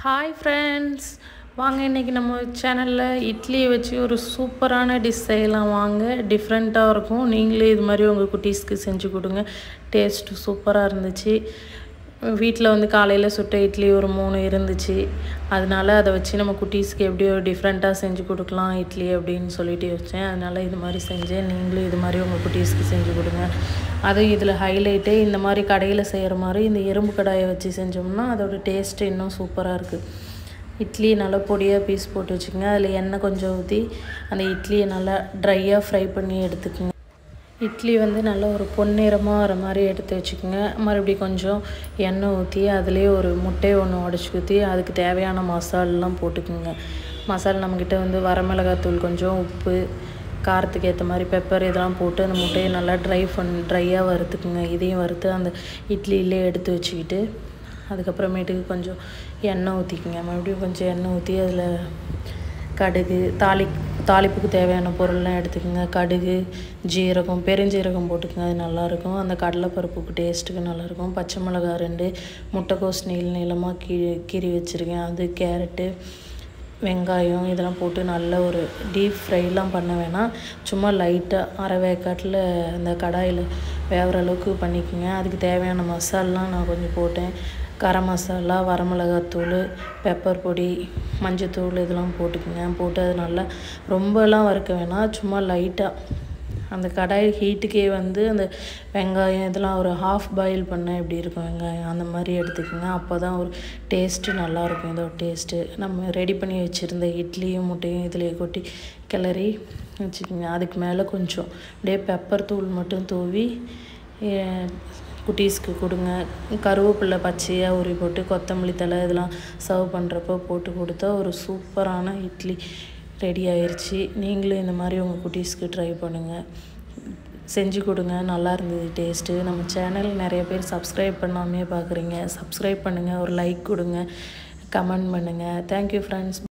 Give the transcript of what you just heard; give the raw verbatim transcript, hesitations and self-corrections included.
Hi friends, வாங்க இன்னைக்கு நம்ம சேனல்ல இட்லி வச்சு ஒரு சூப்பரான டிஷ் செய்யலாம் வாங்க. டிஃபரண்டா இருக்கும். நீங்களே இது மாதிரி உங்க குட்டீஸ்க்கு செஞ்சு கொடுங்க. டேஸ்ட் சூப்பரா இருந்துச்சு. வீட்ல வந்து காலையில சுட்ட இட்லி ஒரு மூணு இருந்துச்சு. அதனால அதை வச்சு நம்ம குட்டீஸ்க்கு எப்படி ஒரு டிஃபரண்டா செஞ்சு கொடுக்கலாம் இட்லி அப்படின்னு சொல்லிட்டு யோசிச்சேன். அதனால இது மாதிரி செஞ்சேன். நீங்களும் இது மாதிரி உங்க குட்டீஸ்க்கு செஞ்சு கொடுங்க. அது இதில் ஹைலைட்டே இந்த மாதிரி கடையில் செய்கிற மாதிரி இந்த எறும்பு கடாயை வச்சு செஞ்சோம்னா அதோட டேஸ்ட் இன்னும் சூப்பராக இருக்குது. இட்லி நல்லா பொடியாக பீஸ் போட்டு வச்சுக்கோங்க. அதில் எண்ணெய் கொஞ்சம் ஊற்றி அந்த இட்லியை நல்லா ட்ரையாக ஃப்ரை பண்ணி எடுத்துக்கோங்க. இட்லி வந்து நல்லா ஒரு பொன்னிறமாக வர மாதிரி எடுத்து வச்சுக்கோங்க. மறுபடியும் கொஞ்சம் எண்ணெய் ஊற்றி அதிலே ஒரு முட்டையை ஒன்று உடச்சி ஊற்றி அதுக்கு தேவையான மசாலெலாம் போட்டுக்கோங்க. மசாலா நம்மக்கிட்ட வந்து வரமிளகாத்தூள் கொஞ்சம் உப்பு காரத்துக்கு ஏற்ற மாதிரி பெப்பர் இதெல்லாம் போட்டு அந்த முட்டையை நல்லா ட்ரை பண்ணி ட்ரையாக வறுத்துக்குங்க. இதையும் வறுத்து அந்த இட்லியிலே எடுத்து வச்சுக்கிட்டு அதுக்கப்புறமேட்டுக்கு கொஞ்சம் எண்ணெய் ஊற்றிக்குங்க. மறுபடியும் கொஞ்சம் எண்ணெய் ஊற்றி அதில் கடுகு தாளி தாளிப்புக்கு தேவையான பொருள்லாம் எடுத்துக்கோங்க. கடுகு ஜீரகம் பெருஞ்சீரகம் போட்டுக்கோங்க. அது நல்லாயிருக்கும். அந்த கடலைப்பருப்புக்கு டேஸ்ட்டுக்கு நல்லாயிருக்கும். பச்சை மிளகாய் ரெண்டு முட்டைக்கோஸ் நீள நீளமாக கீ கீறி வச்சுருக்கேன். அது கேரட்டு வெங்காயம் இதெல்லாம் போட்டு நல்ல ஒரு டீப் ஃப்ரைலாம் பண்ண வேணாம். சும்மா லைட்டாக அரை வேக்காட்டில் இந்த கடாயில் வேகிற அளவுக்கு பண்ணிக்கோங்க. அதுக்கு தேவையான மசாலாம் நான் கொஞ்சம் போட்டேன். கரம் மசாலா வரமிளகாத்தூள் பெப்பர் பொடி மஞ்சத்தூள் இதெல்லாம் போட்டுக்கோங்க. போட்டு அது நல்லா ரொம்பலாம் வறுக்க வேணாம். சும்மா லைட்டாக அந்த கடாய் ஹீட்டுக்கே வந்து அந்த வெங்காயம் இதெல்லாம் ஒரு ஹாஃப் பாயில் பண்ண எப்படி இருக்கும் வெங்காயம் அந்த மாதிரி எடுத்துக்கோங்க. அப்போ தான் ஒரு டேஸ்ட்டு நல்லாயிருக்கும். இதோட டேஸ்ட்டு நம்ம ரெடி பண்ணி வச்சுருந்த இட்லியும் முட்டையும் இதிலே கொட்டி கிளறி வச்சுக்கோங்க. அதுக்கு மேலே கொஞ்சம் அப்படியே பெப்பர் தூள் மட்டும் தூவி குட்டீஸ்க்கு கொடுங்க. கருவேப்பிலை பச்சையாக உரி போட்டு கொத்தமல்லி தழை இதெல்லாம் சர்வ் பண்ணுறப்போ போட்டு கொடுத்தா ஒரு சூப்பரான இட்லி ரெடி ஆயிடுச்சு. நீங்களும் இந்த மாதிரி உங்கள் குட்டீஸ்க்கு ட்ரை பண்ணுங்கள், செஞ்சு கொடுங்க. நல்லா இருந்தது டேஸ்ட்டு. நம்ம சேனல் நிறைய பேர் சப்ஸ்கிரைப் பண்ணாமே பார்க்குறீங்க. சப்ஸ்கிரைப் பண்ணுங்கள், ஒரு லைக் கொடுங்க, கமெண்ட் பண்ணுங்கள். Thank you friends.